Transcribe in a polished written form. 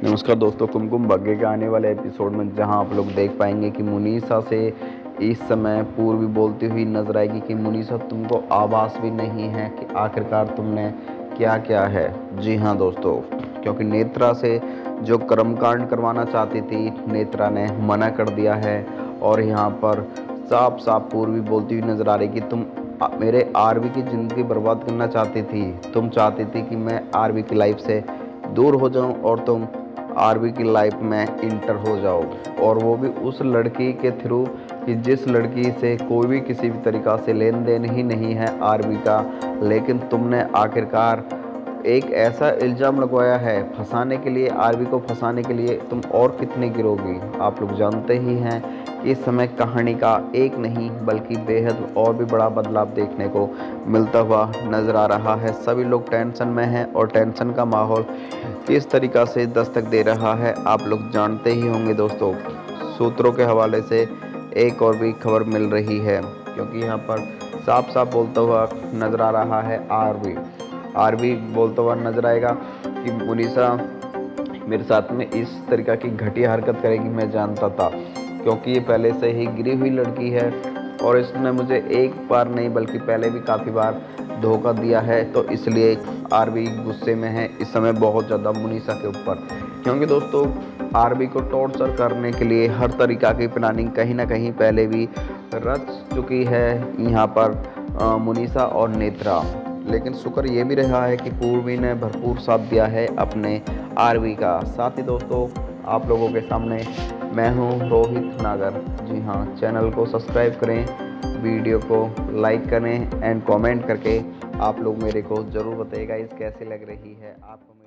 नमस्कार दोस्तों, कुमकुम भाग्य के आने वाले एपिसोड में जहां आप लोग देख पाएंगे कि मुनीसा से इस समय पूर्वी बोलती हुई नजर आएगी कि मुनीसा, तुमको आभास भी नहीं है कि आखिरकार तुमने क्या क्या है। जी हाँ दोस्तों, क्योंकि नेत्रा से जो कर्मकांड करवाना चाहती थी, नेत्रा ने मना कर दिया है। और यहाँ पर साफ साफ पूर्वी बोलती हुई नजर आ रही कि तुम मेरे आरवी की ज़िंदगी बर्बाद करना चाहती थी। तुम चाहती थी कि मैं आरवी की लाइफ से दूर हो जाऊं और तुम आरवी की लाइफ में इंटर हो जाओ, और वो भी उस लड़की के थ्रू कि जिस लड़की से कोई भी किसी भी तरीक़ा से लेन देन ही नहीं है आरवी का। लेकिन तुमने आखिरकार एक ऐसा इल्ज़ाम लगवाया है फंसाने के लिए, आरवी को फंसाने के लिए। तुम और कितनी गिरोगी? आप लोग जानते ही हैं कि इस समय कहानी का एक नहीं बल्कि बेहद और भी बड़ा बदलाव देखने को मिलता हुआ नज़र आ रहा है। सभी लोग टेंशन में हैं और टेंशन का माहौल किस तरीक़ा से दस्तक दे रहा है आप लोग जानते ही होंगे दोस्तों। सूत्रों के हवाले से एक और भी खबर मिल रही है, क्योंकि यहाँ पर साफ साफ बोलता हुआ नज़र आ रहा है आरवी बोलता हुआ नजर आएगा कि मुनीसा मेरे साथ में इस तरीक़ा की घटिया हरकत करेगी, मैं जानता था, क्योंकि ये पहले से ही गिरी हुई लड़की है और इसने मुझे एक बार नहीं बल्कि पहले भी काफ़ी बार धोखा दिया है। तो इसलिए आरवी गुस्से में है इस समय बहुत ज़्यादा मुनीसा के ऊपर, क्योंकि दोस्तों आरवी को टॉर्चर करने के लिए हर तरीक़ा की प्लानिंग कहीं ना कहीं पहले भी रच चुकी है यहाँ पर मुनीसा और नेत्रा। लेकिन शुक्र ये भी रहा है कि पूर्वी ने भरपूर साथ दिया है अपने आरवी का। साथ ही दोस्तों आप लोगों के सामने मैं हूं रोहित नागर। जी हाँ, चैनल को सब्सक्राइब करें, वीडियो को लाइक करें एंड कमेंट करके आप लोग मेरे को ज़रूर बताइएगा इस कैसी लग रही है आपको।